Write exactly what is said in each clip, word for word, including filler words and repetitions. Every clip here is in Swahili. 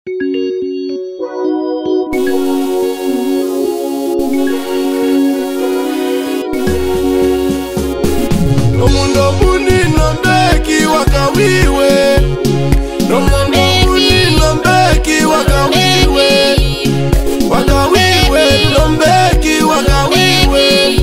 Omundo muni nombeki wakawiwe, Omundo muni nombeki wakawiwe, wakawiwe nombeki wakawiwe,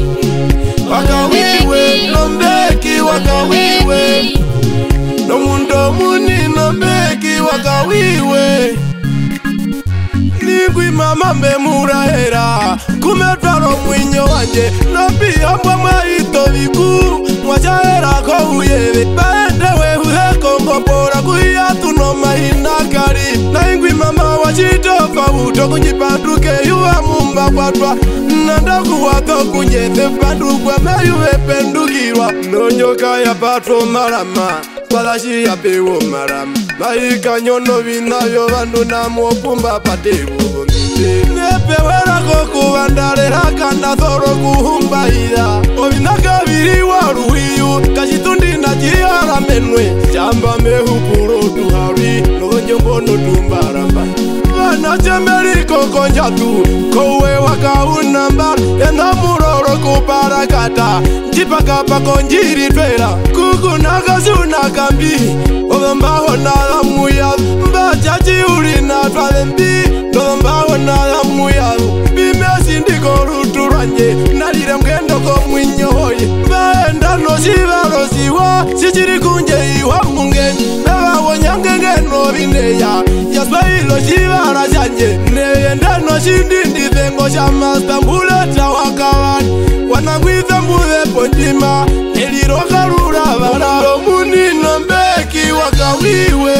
wakawiwe nombeki wakawiwe, Omundo muni nombeki wakawiwe. Ningwi mama memurahera kumetwaro mwinyo wanje nambia mbwa ito viku mwachahera ko uyebe baende we uheko ngopora kuya tuno mahina kari ningwi mama wachito pauto kunjipanduke yuwa mumba kwatwa nandaku wato kunyete pandukwa meyuwe pendukirwa nonyoka ya patro marama Palashi ya pewo marama Maika nyono vinavyo vandu na mwopumba patewo Nepewera koku vandare haka na thoro kuhumba ida Ovinaka viri waruhiyu Kashitundi na jiara menwe Chamba mehu puro tuhari Nogonjo mbono tumbaramba Vana chemberi koko njatu Kowe waka unambar Yenda muroro kuparakata Jipaka pako njiri twera Kuku nakasuna kambi Ovambaho na la muya Mbachachi uri na twalembi Ovambaho na la muya Bime sindiko ruturanye Nalire mgendo ko mwinyo hoye Vaenda no shivaro siwa Sichiri kunje iwa munge Neva wonyangenge no vineya Yaswailo shivara chanje Neyenda no shindindi Vengo shamasta mbuleta wakawani Wanangwitha mbule ponjima Neliroka rura vara Nomuni nombeki wakawiwe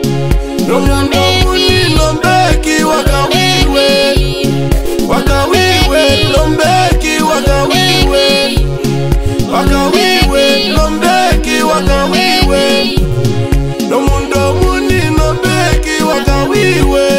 Nomuni nombeki wakawiwe Wakawiwe nombeki wakawiwe Wakawiwe nombeki wakawiwe Nomuni nombeki wakawiwe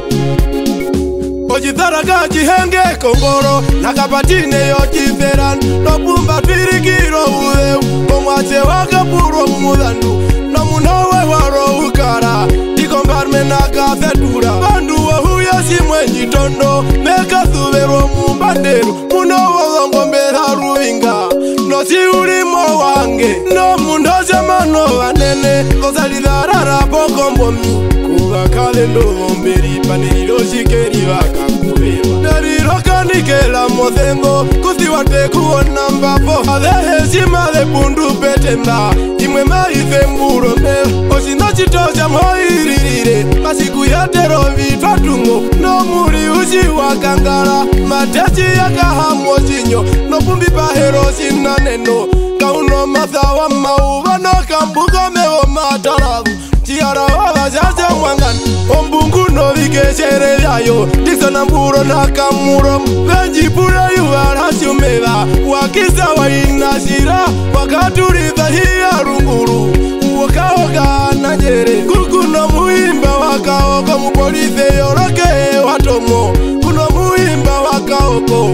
Ojitharaga jihenge kongoro Nakapatine yo jitheran Nopumba twirikiro utheu Omwache wakapuro mudhandu Nomunowe waro ukara Ikombarme nakafetura Bandu wahuya simwe njitondo Meka thuvero mumbanderu Munowo dhongo mbetharu inga Nosi urimo wange No mundoze mano vanene Kosalidharara poko mbomi Kuga kale ndo mberi Paniriro shikeri waka kubeba Nariro kanikela mothengo Kuthi wate kuona mbapo Adehe sima de pundu petemba Imwe maife mburo mbe Osino chitoja moiririre Masiku yatero vitwa tungo No muri uji wakangara Matechi yakahamwo zinyo No pumbi pahero sinaneno Kauno mathawa mauva No kambuko mewo mataravu Chiara wala jaja mwangan Ombungu no vikeshere yayo Dixona mburo na kamuro Venji pura yuwara shumeva Wakisa wa inashira Wakaturitha hiya runguru Wakaoga na jere Kukuno muimba wakaoko Mupolithe yoroke watomo Kuno muimba wakaoko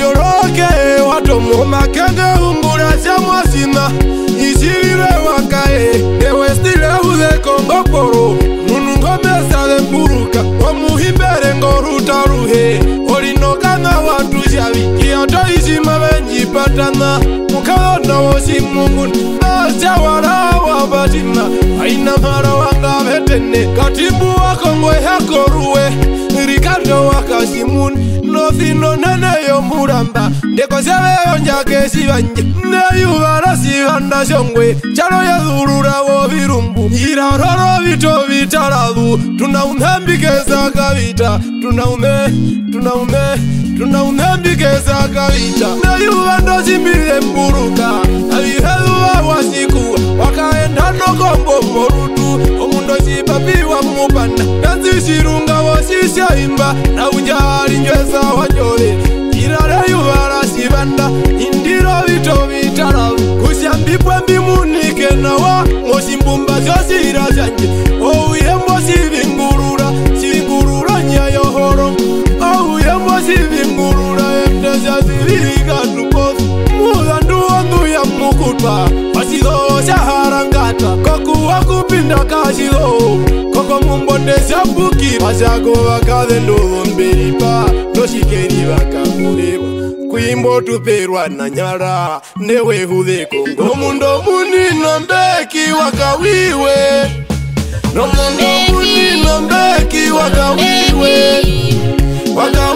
Yoroke watomo Makenge umbura shamwasima Ishiriwe wakae Ewe stile huze kongoporo Nunungo mesa de mburuka Wamuhimbere ngoruta ruhe Olinokanga watu shavi Kiyoto ishima venji patana Mukawona wosi mungun Nasha warawa batima Aina mara wanga vetene Katibu wakongwe hako ruwe Ricardo wakashimun Nothino nene yo muramba Ndeko sebe yonjake sivanje Neyubara sivanda shongwe Charo ya dhurura wo virumbu Iraroro vito vitaradhu Tunaumhembikeza kavita Tunaume, tunaume, tunaumhembikeza kavita Neyubanda simbile mburuka Aviheduwa wasiku Wakaenda nokombo morutu Omundo sipapiwa mupanda Nanzi shirunga wasisha imba Na unjari njweza wanyore Irare yubara sivanda Indiro vito vitara Kushambipwe mbimunike nawa Mosimbumba zosira zanje Ouye mbosi vingurura Sivingurura nyayo horo Ouye mbosi vingurura Emdeza ziviriga tukosu Muzandu wandu ya mukutwa Wasizo shaharangata Koku wakupinda kashizo Koko mumbonde Wachabuki wachako wakadhe ndogo mberipa Noshikeri wakamureba Kuimbo tuperwa na nyara Newe hudhe kongo Mundo muni nombeki wakawiwe No mundo muni nombeki wakawiwe Wakawiwe